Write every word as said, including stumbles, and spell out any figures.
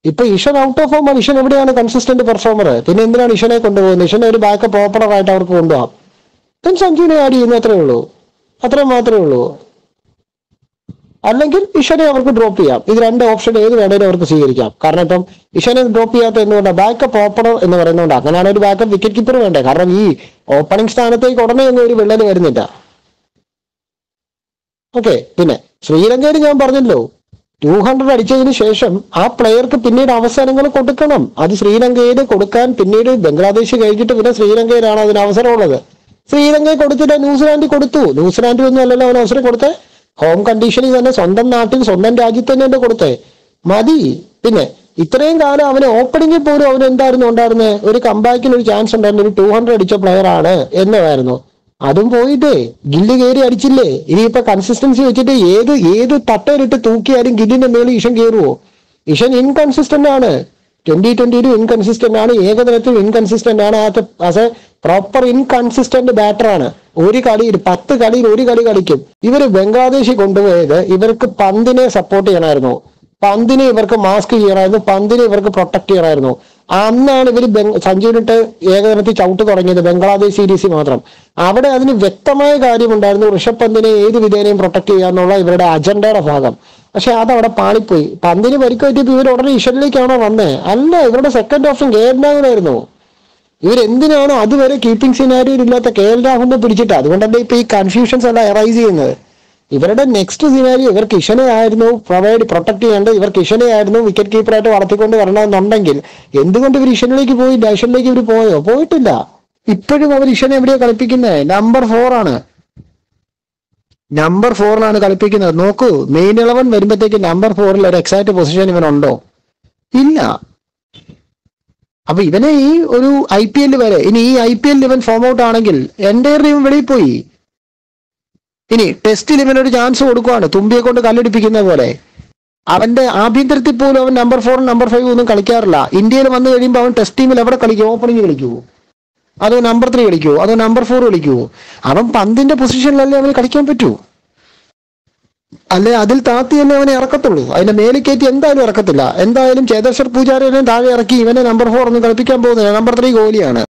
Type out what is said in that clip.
ഇപ്പൊ Ishan out of form, Ishan എവിടെയാണ് consistent performer? പിന്നെ എന്തിനാണ് ഇഷനെ കൊണ്ടുപോകുന്നത്? ഇഷനെ ഒരു ബാക്കപ്പ് ഓപ്പണർ ആയിട്ട് അവർക്ക് കൊണ്ടുപോകാം. then സഞ്ജുവിനെ ആഡ് ചെയ്യുന്നു, അത്രേ ഉള്ളൂ, അത്രയും മാത്രമേ ഉള്ളൂ. അല്ലെങ്കിൽ ഇഷനെ അവർക്ക് ഡ്രോപ്പ് ചെയ്യാം. ഇത് രണ്ട് ഓപ്ഷൻ ഏത് വേണേലും അവർക്ക് സ്വീകരിക്കാം. കാരണം ഇപ്പം ഇഷനെ ഡ്രോപ്പ് ചെയ്യാത്ത എന്തുകൊണ്ടാണ്? ബാക്കപ്പ് ഓപ്പണർ എന്ന് പറയുന്നതുകൊണ്ട്. അങ്ങനെയാണ് ഒരു ബാക്കപ്പ് വിക്കറ്റ് കീപ്പർ വേണ്ടേ. കാരണം ഈ ഓപ്പണിംഗ് സ്ഥാനത്തേക്ക് ഉടനെ ഒന്നും ഒരു വിള്ളൽ വരുന്നില്ല. ഓക്കെ. പിന്നെ ശ്രീലങ്കയിൽ ഞാൻ പറഞ്ഞല്ലോ, ടു ഹൺഡ്രഡ് അടിച്ചതിന് ശേഷം ആ പ്ലെയർക്ക് പിന്നീട് അവസരങ്ങൾ കൊടുക്കണം. അത് ശ്രീലങ്കയിൽ കൊടുക്കാൻ പിന്നീട് ബംഗ്ലാദേശ് കഴിഞ്ഞിട്ട് പിന്നെ ശ്രീലങ്കയിലാണ് അതിന് അവസരമുള്ളത്. ശ്രീലങ്കയിൽ കൊടുത്തിട്ട് ന്യൂസിലാൻഡിൽ കൊടുത്തു. ന്യൂസിലാൻഡിൽ ഒന്നും അല്ലല്ലോ അവന് അവസരം കൊടുത്തേ. ഹോം കണ്ടീഷനിൽ തന്നെ സ്വന്തം നാട്ടിൽ സ്വന്തം രാജ്യത്ത് തന്നെ എന്റെ കൊടുത്തേ മതി. പിന്നെ ഇത്രയും കാലം അവന് ഓപ്പണിംഗിൽ പോലും അവന് എന്തായിരുന്നു ഉണ്ടായിരുന്നത്? ഒരു കമ്പാക്കിന് ഒരു ചാൻസ് ഉണ്ടായിരുന്നു. ഒരു ടു ഹൺഡ്രഡ് അടിച്ച പ്ലെയർ ആണ് എന്നതായിരുന്നു. അതും പോയിട്ടേ ഗില്ല് കയറി അടിച്ചില്ലേ. ഇനിയിപ്പൊ കൺസിസ്റ്റൻസി വെച്ചിട്ട് ഏത് ഏത് തട്ടയിലിട്ട് തൂക്കിയാലും ഗില്ലിന്റെ മേളിൽ ഇഷൻ കയറുവോ? ഇഷൻ ഇൻകൺസിസ്റ്റന്റ് ആണ്. ട്വന്റി ട്വന്റിയിലും ഇൻകൺസിസ്റ്റന്റ് ആണ്, ഏകദിനത്തിലും ഇൻകൺസിസ്റ്റന്റ് ആണ്. As a proper inconsistent batter ആണ്. ഒരു കളിയിൽ പത്ത് കളിയിൽ ഒരു കളി കളിക്കും. ഇവര് ബംഗ്ലാദേശിൽ കൊണ്ടുപോയത് ഇവർക്ക് പന്തിനെ സപ്പോർട്ട് ചെയ്യണമായിരുന്നു, പന്തിനെ ഇവർക്ക് മാസ്ക് ചെയ്യണമായിരുന്നു, പന്തിനെ ഇവർക്ക് പ്രൊട്ടക്ട് ചെയ്യണമായിരുന്നു. അന്നാണ് ഇവർ സഞ്ജുവിനിട്ട് ഏകദിനത്തിൽ ചവിട്ട് തുടങ്ങിയത്, ബംഗ്ലാദേശ് സീരീസിൽ മാത്രം. അവിടെ അതിന് വ്യക്തമായ കാര്യമുണ്ടായിരുന്നു, ഋഷഭ് പന്തിനെ ഏത് വിധേനയും പ്രൊട്ടക്ട് ചെയ്യാന്നുള്ള ഇവരുടെ അജണ്ടയുടെ ഭാഗം. പക്ഷെ അതവിടെ പാളിപ്പോയി. പന്തിന് പരിക്ക് പറ്റിയപ്പോൾ ഇവർ ഉടനെ ഇഷനിലേക്കാണോ വന്നേ? അല്ല, ഇവരുടെ സെക്കൻഡ് ഓപ്ഷൻ കെ എൽ രാഹുലായിരുന്നു. ഇവരെന്തിനാണ് അതുവരെ കീപ്പിംഗ് സിനാരിയിൽ ഇല്ലാത്ത കെ എൽ രാഹുലിനെ പിടിച്ചിട്ട്? അതുകൊണ്ടല്ലേ ഇപ്പൊ ഈ കൺഫ്യൂഷൻസ് എല്ലാം അറൈസ് ചെയ്യുന്നത്. ഇവരുടെ നെക്സ്റ്റ് സിനാരിയോ ഇവർക്ക് ഇഷനെ ആയിരുന്നു പ്രൊവൈഡ് പ്രൊട്ടക്ട് ചെയ്യേണ്ടത്, ഇവർക്ക് ഇഷനെ ആയിരുന്നു വിക്കറ്റ് കീപ്പറായിട്ട് വളർത്തിക്കൊണ്ട് വരണമെന്നുണ്ടെങ്കിൽ എന്തുകൊണ്ട് ഇവർ ഇഷനിലേക്ക് പോയില്ല? ഇഷനിലേക്ക് ഇവർ പോയോ? പോയിട്ടില്ല. ഇപ്പോഴും അവർ ഇഷനെ എവിടെയാ കളിപ്പിക്കുന്നത്? നമ്പർ ഫോർ ആണ്, നമ്പർ ഫോറിലാണ് കളിപ്പിക്കുന്നത്. നോക്കൂ, മെയിൻ ഇലവൻ വരുമ്പോഴത്തേക്ക് നമ്പർ ഫോറിൽ ഒരു എക്സാക്ട് പൊസിഷൻ ഇവനുണ്ടോ? ഇല്ല. അപ്പൊ ഇവനെ ഈ ഒരു ഐ പി എല്ലിൽ വരെ, ഇനി ഈ ഐ പി എല്ലിൽ ഇവൻ ഫോം ഔട്ട് ആണെങ്കിൽ എൻ്റയർ ടീം വെളിയിൽ പോയി. ഇനി ടെസ്റ്റിൽ ഇവനൊരു ചാൻസ് കൊടുക്കുവാണ്, തുമ്പിയെ കൊണ്ട് കല്ലെടുപ്പിക്കുന്ന പോലെ. അവന്റെ ആഭ്യന്തരത്തിൽ പോലും അവൻ നമ്പർ ഫോറും നമ്പർ ഫൈവും ഒന്നും കളിക്കാറില്ല. ഇന്ത്യയിൽ വന്നു കഴിയുമ്പോൾ അവൻ ടെസ്റ്റ് ടീമിൽ എവിടെ കളിക്കും? ഓപ്പണിംഗ് കളിക്കുവോ? അതോ നമ്പർ ത്രീ കളിക്കുവോ? അതോ നമ്പർ ഫോർ കളിക്കുവോ? അവൻ പന്തിന്റെ പൊസിഷനിലല്ലേ അവന് കളിക്കാൻ പറ്റൂ. അല്ലെ അതിൽ താത്തി തന്നെ അവനെ ഇറക്കത്തുള്ളൂ. അതിന്റെ മേലിൽ കയറ്റി എന്തായാലും ഇറക്കത്തില്ല. എന്തായാലും ചേതേശ്വർ പൂജാരനെ താഴെ ഇറക്കി ഇവനെ നമ്പർ ഫോർ ഒന്നും കളിപ്പിക്കാൻ പോകുന്നില്ല. Number three കോഹ്ലിയാണ്.